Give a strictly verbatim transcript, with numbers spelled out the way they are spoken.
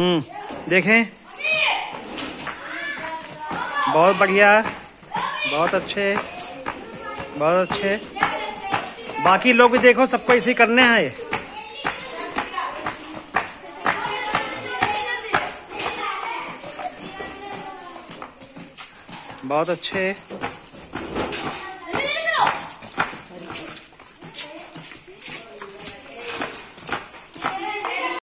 हम्म देखें, बहुत बढ़िया, बहुत अच्छे, बहुत अच्छे। बाकी लोग भी देखो, सबको इसे करने हैं। बहुत अच्छे।